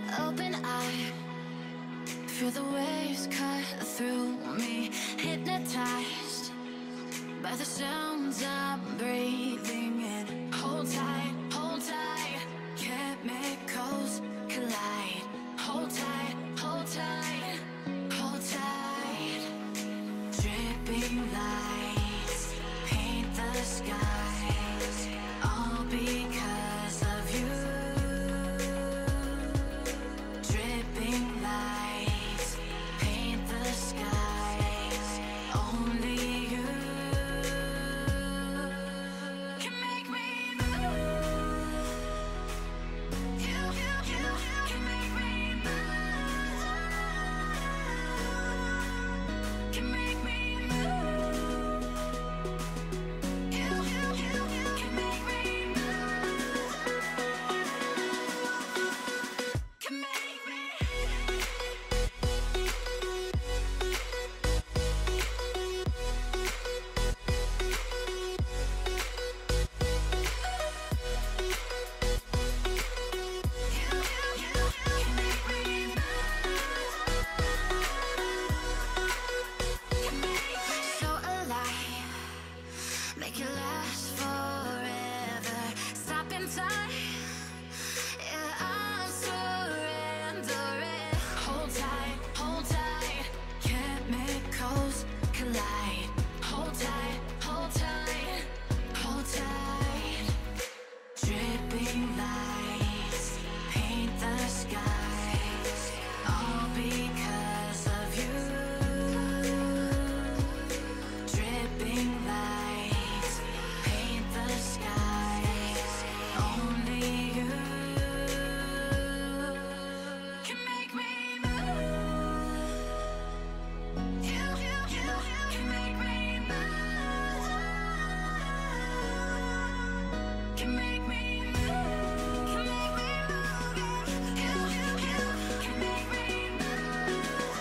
Open eye, feel the waves cut through me. Hypnotized by the sounds I'm breathing in. Hold tight, hold tight. Chemicals collide. Hold tight, hold tight, hold tight. Dripping lights paint the skies, all because of you. Dripping lights paint the skies, only you can make me move. You can make me move. Can make me move. You can make me move. Can make me. So alive, make it last forever. Stop in time, yeah, I'm surrendering. Hold tight, hold tight. Chemicals collide. Hold tight, hold tight, hold tight. Dripping lights paint the skies, all because of you. Dripping lights paint the skies, only you can make me move. You can make me move. Can make me move. Can make me move. You can make me move.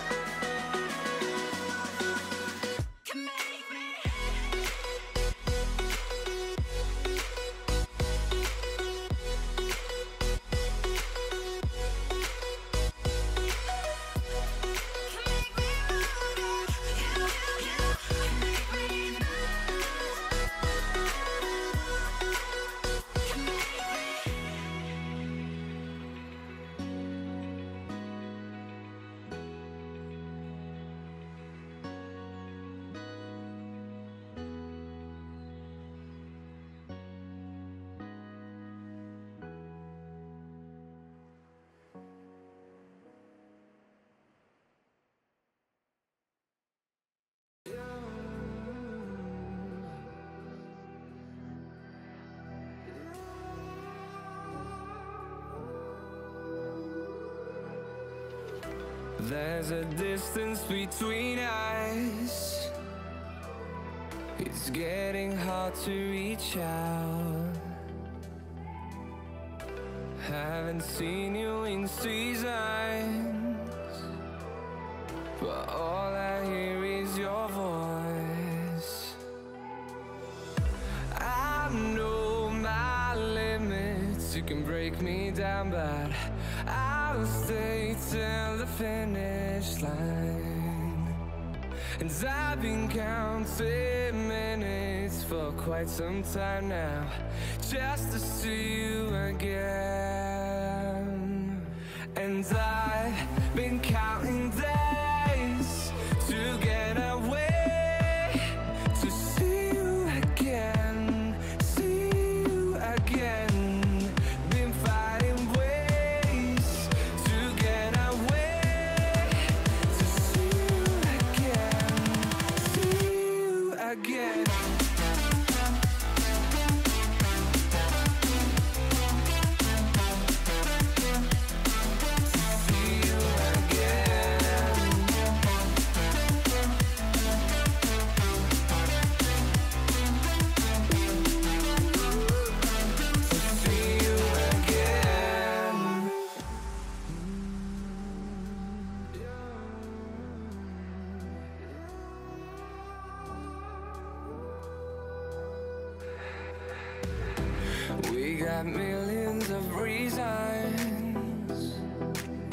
Can make me. There's a distance between us. It's getting hard to reach out. Haven't seen you in seasons, but all I hear is your voice. I know my limits. You can break me down, but I'll stay till the finish line. And I've been counting minutes for quite some time now, just to see you again. And I've been counting days to get away, to see you again, see you again. Been fighting ways to get away, to see you again, see you again. We got millions of reasons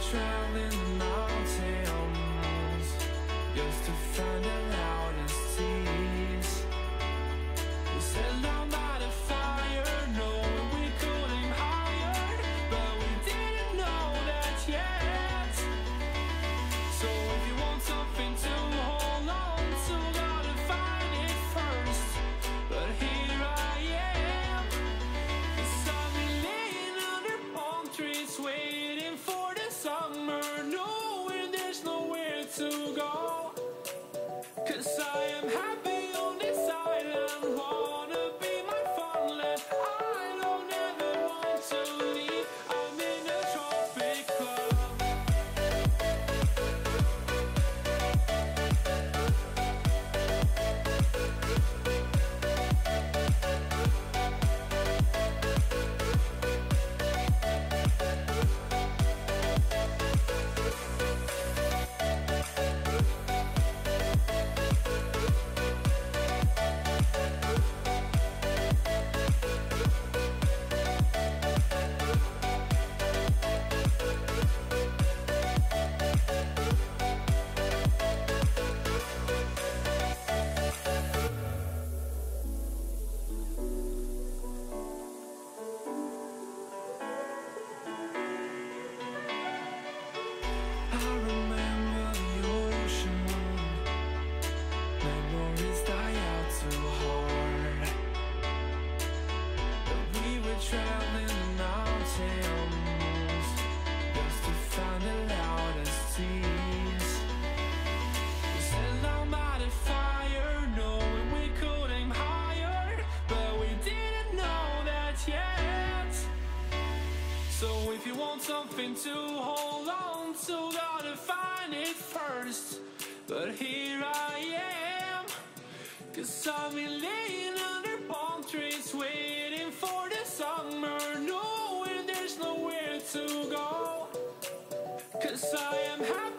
traveling the mountains just to find the loudest tears. We set down by the fire, knowing we could aim higher, but we didn't know that yet. So if you want something to hold on to, gotta find it first. But here I am, 'cause I've been laying under palm trees, waiting for the summer, knowing there's nowhere to go. 'Cause I am happy on this island, wanna be my farmland. I don't ever want to leave, I'm in a tropic club. I remember the ocean moon, memories die out too hard. But we were traveling the mountains just to find the loudest tears. We sat down by the fire, knowing we could aim higher, but we didn't know that yet. So if you want something to hold on to, gotta find it first. But here I am, 'cause I've been laying under palm trees, waiting for the summer, knowing there's nowhere to go. 'Cause I am happy